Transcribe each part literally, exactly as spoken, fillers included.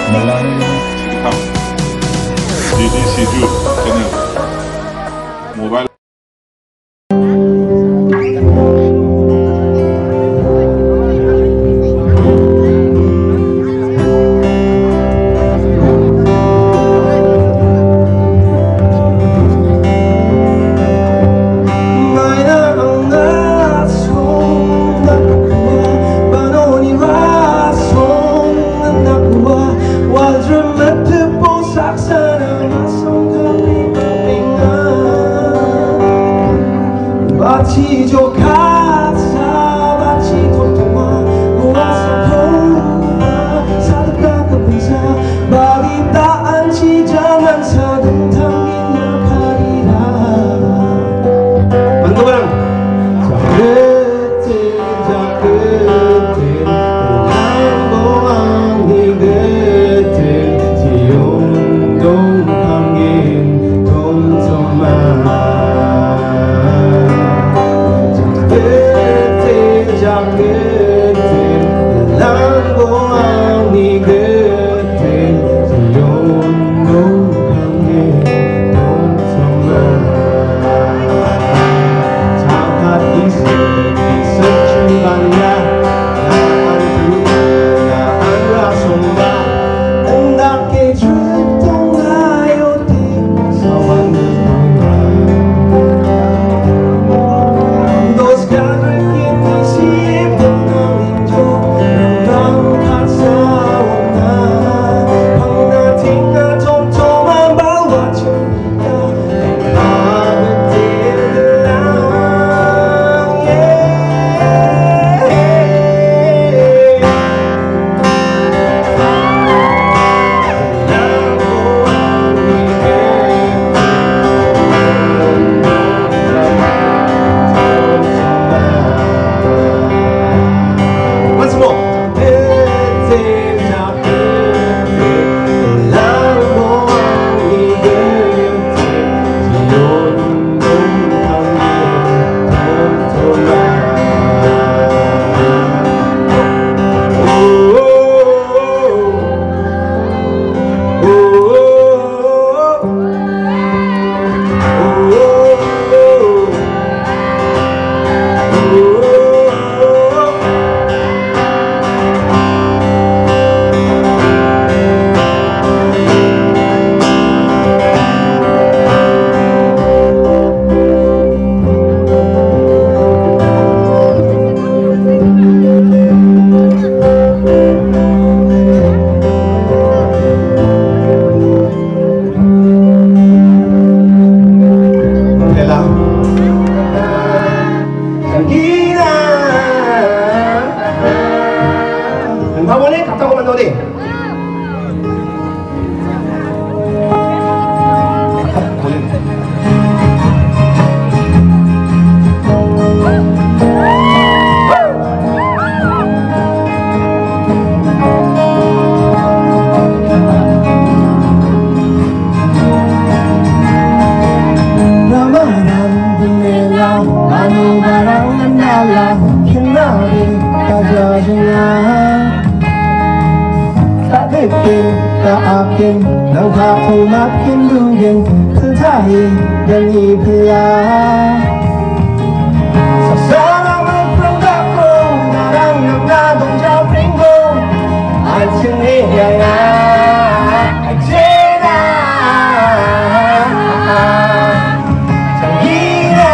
Jadi Siju channel mobile. 마치 조카사 마치 도토마 모아서 보마 사득 깎은 사 말이 따안 지정한 사등 담긴 역할이라 만도바람 자 그때 자 그때 남보왕이 그때 지용동 감긴 동서만 그때 랑보왕이 그때 지용동 감긴 동서만 잠깐 있어 있어 중간이야 나안 두고 나안 라송가 응답게 줄동가요 대서왕은 방원에 갔다 오면 어디? 나만 불내라 마누바랑 만날라 캔나리 가져주냐 따뜻긴 따압긴 난 화통 막힌 두긴 큰 사이 연잎이야 사사랑을 풀어갖고 나랑 남자 동자 빙고 안승리야야 알지나 장기라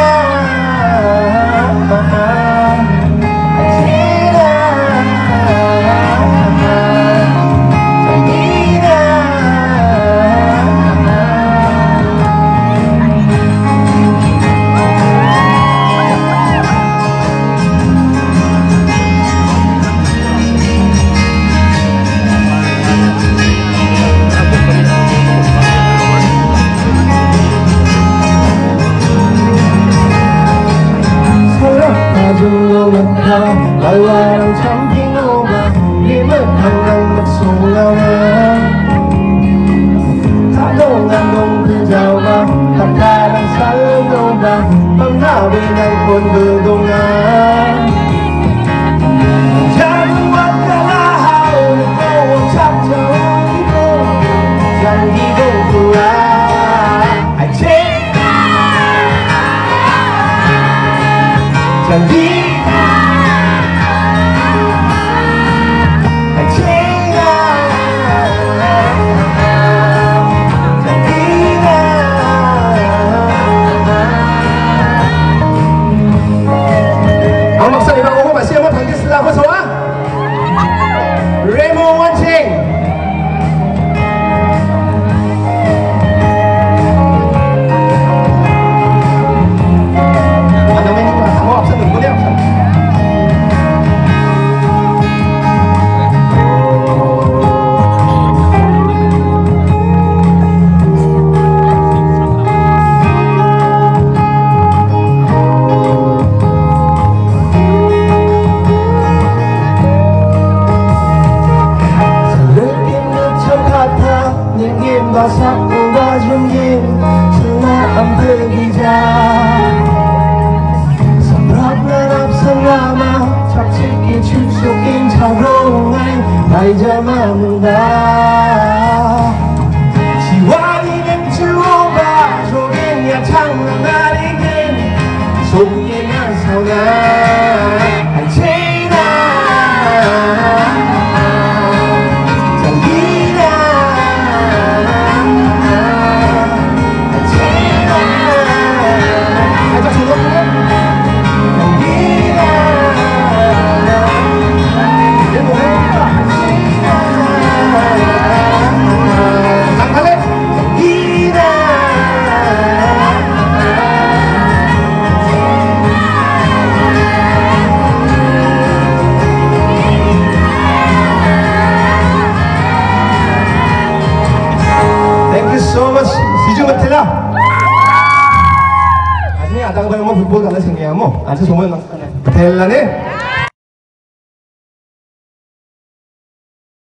말와랑 참핑오가 힘을 한강 막송하네 타동한 동그자오가 닭가랑 살로가 밤나비 날본 그동안 작은 왔다가 하오는 고운 잡초 basak ubajungin Selaam berhijab Seberap larap selama Capsikin cusukin carongai Baijama muda Siwaligin cuoba Jogin ya changlang naligin Sogin ya sauna Ay chena so much. Siju Mandalgitok. Aja ni ada yang mau football kalau sini ya mo. Aja semua nak. Betul lah ni.